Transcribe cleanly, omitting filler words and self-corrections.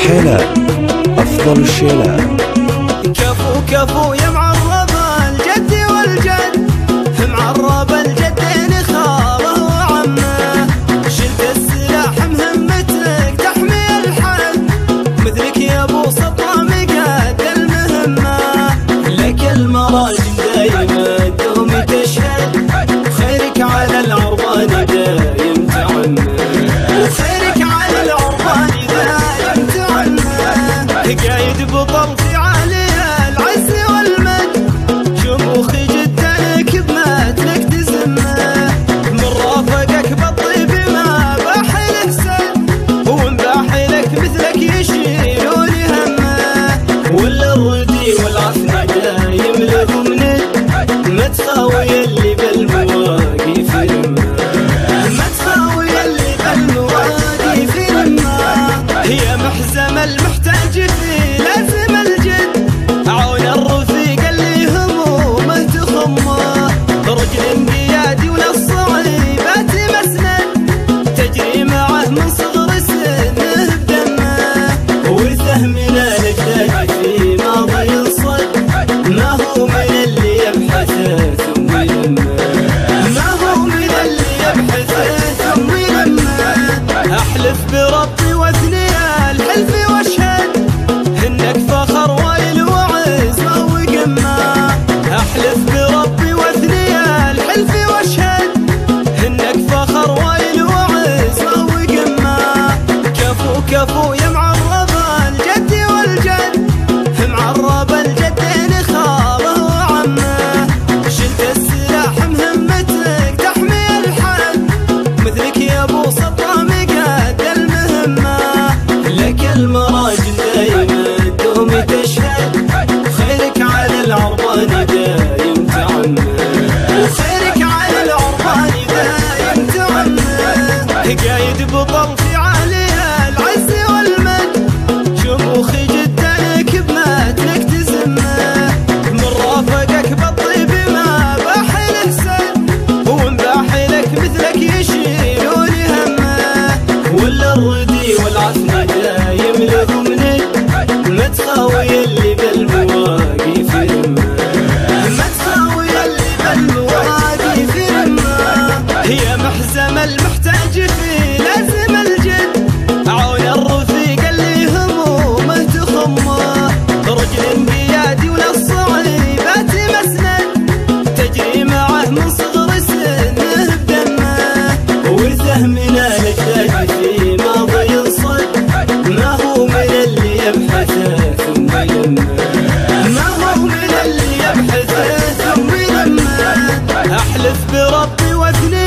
حيلان أفضل الشيلان. كفو كفو يا معرب الجد والجد، معرب الجدين خاله وعمه، شلت السلاح مهمتك تحمي الحد، مثلك يا ابو سطام قد المهمه، لك المراجل دايما دوم تشهد، خيرك على العربان دايم تعمه، خيرك على العربان دايم تعمه، قايد بطرفي عالي العز والمد، شموخي جدك بمثلك تزمه، من رافقك بالطيب ما باح له سد، ومن باح لك مثلك يشيلون همه، ولا الردي والعفن دايم لهم ند، ما تخاوي اللي بالمواقف رمه، ما تخاوي اللي بالمواقف رمه، هي محزم المحتاج في لازم الجد، عون الرفيق اللي همومه تخمه، رجل قيادي وللصعيبات مسند، تجري معه من صغر سنه بدمه، ورثه من الاجداد في ماضي الصد، ما هو من اللي يبحث ثم يلمه، ما هو من اللي يبحث ثم يلمه، احلف بربي واثني الحلف واشهد، انك فخر ويل وعزمه وقمه، احلف بربي واثني الحلف واشهد، انك فخر ويل وعزمه وقمه، كفو كفو يا معرب الجد والجد، معرب الجدين خاله وعمه، شلت السلاح مهمتك تحمي الحد، مثلك يا ابو سطام قد المهمه، لك المراجل دايما دوم تشهد، خيرك على العربان دايم تعمه، خيرك على العربان دايم تعمه، قايد بطرفي عالي العز والمد، شموخي جدك بمثلك تزمه، من رافقك بالطيب ما باح له سد، ومن باح لك مثلك يشيلون همه، ولا الردي والعفن دايم لهم ند، ما تخاوي اللي بالمواقف رمه، ما تخاوي اللي بالمواقف رمه، هي محزم المحتاج في لازم الجد، عون الرفيق اللي همومه تخمه، رجل قيادي وللصعيبات مسند، تجري معه من صغر سنه بدمه، ورثه من الاجداد في ماضي الصد، ما هو من اللي يبحث ثم يلمه، ما هو من اللي يبحث ثم يلمه، احلف بربي واثني